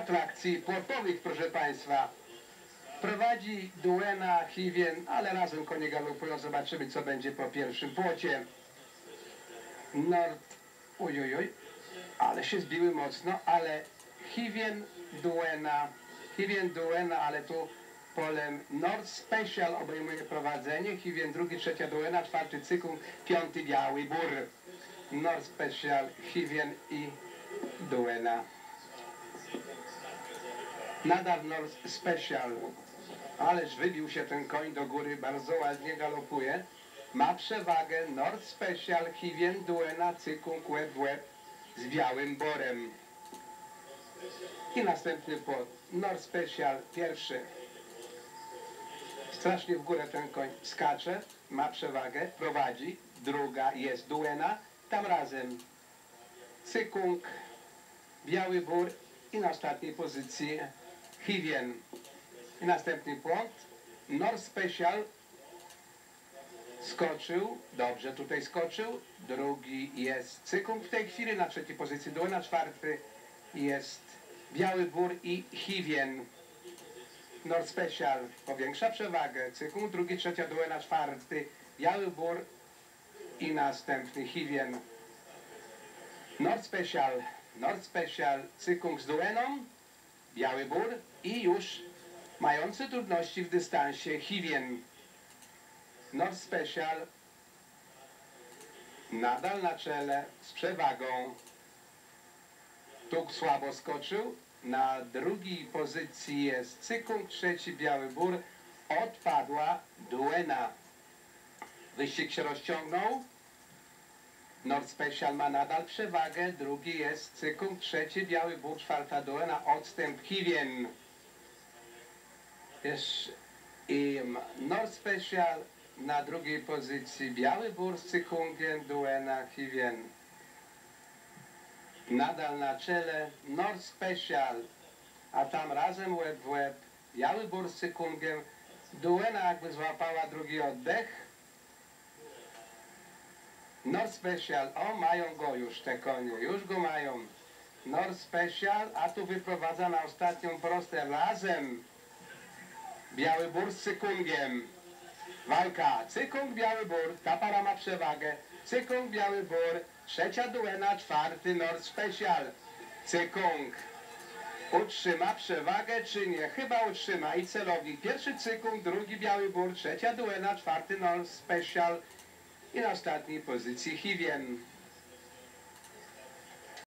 atrakcji płotowych, proszę Państwa. Prowadzi Duena, Hivien, ale razem konie galopują. Zobaczymy, co będzie po pierwszym płocie. Nord, ojojoj, ale się zbiły mocno, ale Hivien, Duena, ale tu polem Nord Special obejmuje prowadzenie. Hivien drugi, trzecia Duena, czwarty Cykung, piąty Biały Bór. Nord Special, Hivien i Duena. Nadal Nord Special, ależ wybił się ten koń do góry, bardzo ładnie galopuje. Ma przewagę Nord Special, Hivien, Duena, Cykung, łeb w łeb z Białym Borem. I następny płot. Nord Special pierwszy. Strasznie w górę ten koń skacze, ma przewagę, prowadzi. Druga jest Duena, tam razem Cykung, Biały Bór i na ostatniej pozycji Hivien. I następny płot. Nord Special skoczył, dobrze tutaj skoczył. Drugi jest Cykung w tej chwili, na trzeciej pozycji Duena, czwarty jest Biały Bór i Hivien. Nord Special powiększa przewagę. Cykung, drugi, trzecia Duena, czwarty Biały Bór i następny Hivien. Nord Special, Cykung z Dueną, Biały Bór i już mający trudności w dystansie Hivien. Nord Special nadal na czele z przewagą. Tu słabo skoczył. Na drugiej pozycji jest Cykung, trzeci Biały Bór. Odpadła Duena. Wyścig się rozciągnął. Nord Special ma nadal przewagę. Drugi jest Cykung, trzeci Biały Bór, czwarta Duena. Odstęp Hivien. Jest Nord Special na drugiej pozycji. Biały Bór z Cykungiem, Duena, Hivien. Nadal na czele Nord Special, a tam razem łeb w łeb Biały Bór z Cykungiem. Duena jakby złapała drugi oddech. Nord Special, o mają go już te konie, już go mają. Nord Special, a tu wyprowadza na ostatnią prostę razem Biały Bór z Cykungiem. Walka, Cykung, Biały Bór, ta para ma przewagę. Cykung, Biały Bór, trzecia Duena, czwarty Nord Special. Cykung utrzyma przewagę czy nie? Chyba utrzyma i celownik. Pierwszy Cykung, drugi Biały Bór, trzecia Duena, czwarty Nord Special i na ostatniej pozycji Hivien.